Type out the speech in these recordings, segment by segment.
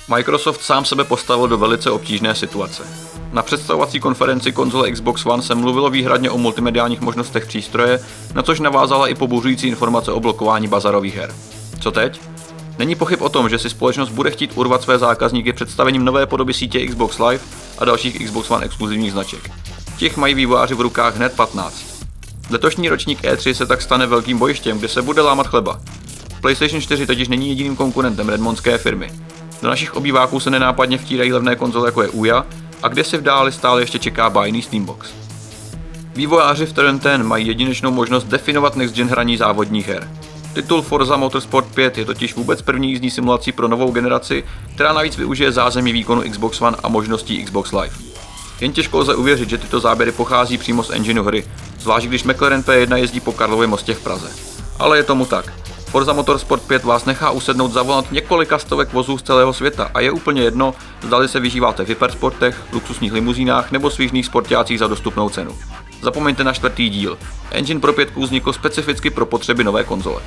Microsoft sám sebe postavil do velice obtížné situace. Na představovací konferenci konzole Xbox One se mluvilo výhradně o multimediálních možnostech přístroje, na což navázala i pobuřující informace o blokování bazarových her. Co teď? Není pochyb o tom, že si společnost bude chtít urvat své zákazníky představením nové podoby sítě Xbox Live a dalších Xbox One exkluzivních značek. Těch mají vývojáři v rukách hned 15. Letošní ročník E3 se tak stane velkým bojištěm, kde se bude lámat chleba. PlayStation 4 totiž není jediným konkurentem redmondské firmy. Do našich obýváků se nenápadně vtírají levné konzole jako je Ouya a kde si v dáli stále ještě čeká bájný Steambox. Vývojáři v Turn 10 mají jedinečnou možnost definovat next gen hraní závodních her. Titul Forza Motorsport 5 je totiž vůbec první jízdní simulací pro novou generaci, která navíc využije zázemí výkonu Xbox One a možností Xbox Live. Jen těžko lze uvěřit, že tyto záběry pochází přímo z engineu hry, zvlášť když McLaren P1 jezdí po Karlově mostě v Praze. Ale je tomu tak. Forza Motorsport 5 vás nechá usednout za volant několika stovek vozů z celého světa a je úplně jedno, zdali se vyžíváte v hypersportech, luxusních limuzínách nebo svížných sportácích za dostupnou cenu. Zapomeňte na 4. díl. Engine pro 5 vznikl specificky pro potřeby nové konzole.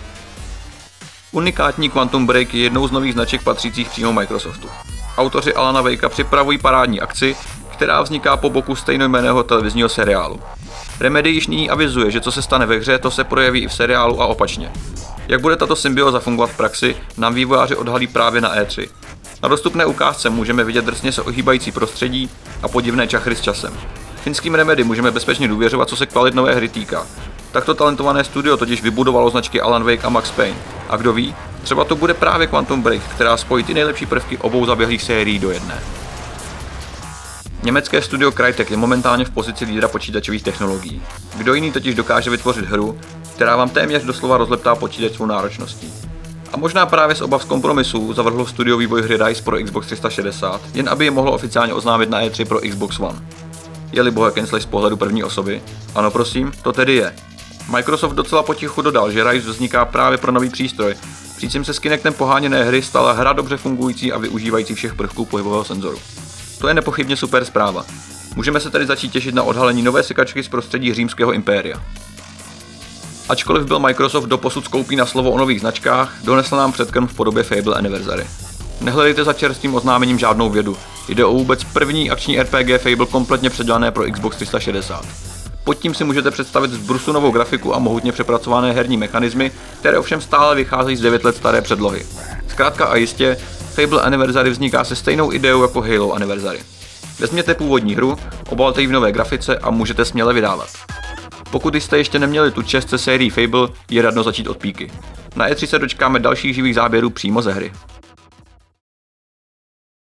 Unikátní Quantum Break je jednou z nových značek patřících přímo Microsoftu. Autoři Alana Wakea připravují parádní akci, která vzniká po boku stejnojmenného televizního seriálu. Remedy již nyní avizuje, že co se stane ve hře, to se projeví i v seriálu a opačně. Jak bude tato symbioza fungovat v praxi, nám vývojáři odhalí právě na E3. Na dostupné ukázce můžeme vidět drsně se ohýbající prostředí a podivné čachry s časem. Finským Remedy můžeme bezpečně důvěřovat, co se kvalit nové hry týká. Takto talentované studio totiž vybudovalo značky Alan Wake a Max Payne. A kdo ví, třeba to bude právě Quantum Break, která spojí ty nejlepší prvky obou zaběhlých sérií do jedné. Německé studio Crytek je momentálně v pozici lídra počítačových technologií. Kdo jiný totiž dokáže vytvořit hru, která vám téměř doslova rozleptá počítač svou náročností. A možná právě z obav z kompromisů zavrhlo studio vývoj hry Rise pro Xbox 360, jen aby je mohlo oficiálně oznámit na E3 pro Xbox One. Je-li boha Kensley z pohledu první osoby? Ano prosím, to tedy je. Microsoft docela potichu dodal, že Rise vzniká právě pro nový přístroj, přičemž se s Kinectem poháněné hry stala hra dobře fungující a využívající všech prvků pohybového senzoru. To je nepochybně super zpráva. Můžeme se tedy začít těšit na odhalení nové sekačky z prostředí římského impéria. Ačkoliv byl Microsoft doposud skoupý na slovo o nových značkách, donesl nám předkrm v podobě Fable Anniversary. Nehledejte za čerstvým oznámením žádnou vědu, jde o vůbec první akční RPG Fable kompletně předělané pro Xbox 360. Pod tím si můžete představit zbrusu novou grafiku a mohutně přepracované herní mechanismy, které ovšem stále vycházejí z 9 let staré předlohy. Zkrátka a jistě, Fable Anniversary vzniká se stejnou ideou jako Halo Anniversary. Vezměte původní hru, obalte ji v nové grafice a můžete směle vydávat. Pokud jste ještě neměli tu čest se sérií Fable, je radno začít od píky. Na E3 se dočkáme dalších živých záběrů přímo ze hry.